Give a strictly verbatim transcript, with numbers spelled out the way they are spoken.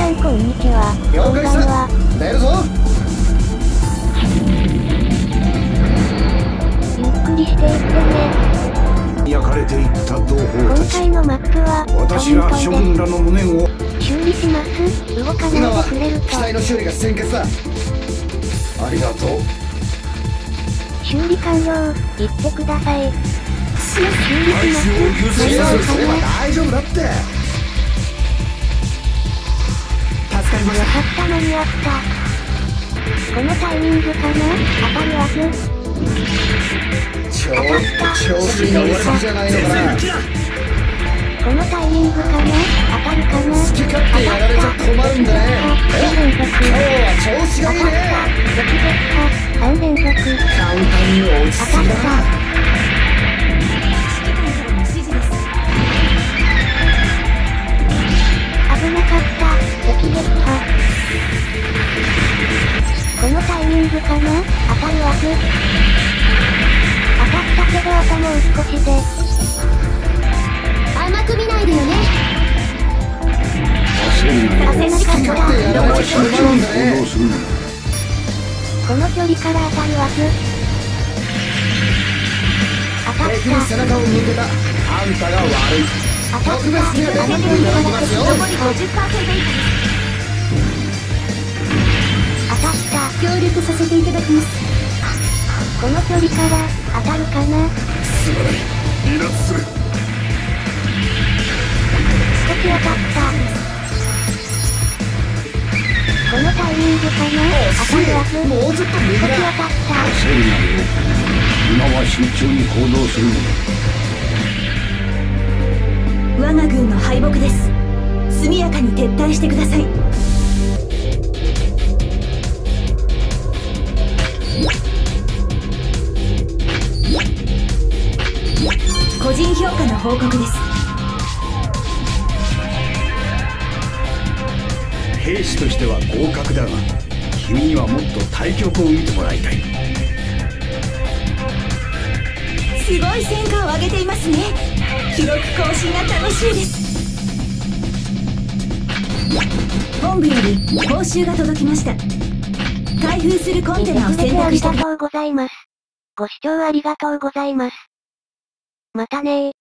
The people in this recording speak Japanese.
さんこんにちは。こんばんは。 出るぞ。 ゆっくりしていってね。 焼かれていった同胞たち。 今回のマップは私が諸君らの無念を修理します。動かないでくれると。 機体の修理が先決だ。ありがとう。 修理完了。言ってください。修理します。 修理すれば大丈夫だって。助かりました。 よかった間に合った。このタイミングかな。当たるはず。 超超水が終わりじゃないのかな。 このタイミングかな。当たるかな。 好き勝手やられちゃ困るんだね。え、今日は調子がいいね。 敵撃破さん連続。 簡単に落ち着いた。 危なかった。敵撃破。このタイミングかな。当たるはず。当たったけどあともう少しで。甘く見ないでよね。 好き勝手やられちゃ困るんだね。 この距離から当たるはず。当たった。 敵に背中を向けたあんたが悪い。 当たった。 特別手当ていただきますよ。 残り ごじゅっパーセント 以下です。当たった。協力させていただきます。この距離から当たるかな。 すまない。離脱する。 少し当たった。このタイミングかな。当たるはず。 もうちょっと右だ。 少し当たった。 焦るなよ。今は慎重に行動するのだ。 我が軍の敗北です。速やかに撤退してください。個人評価の報告です。 兵士としては合格だが、君にはもっと対局を見てもらいたい。 すごい戦果を上げていますね。記録更新が楽しいです。本部より報酬が届きました。開封するコンテナを選択してください。 ありがとうございます。ご視聴ありがとうございます。またねー。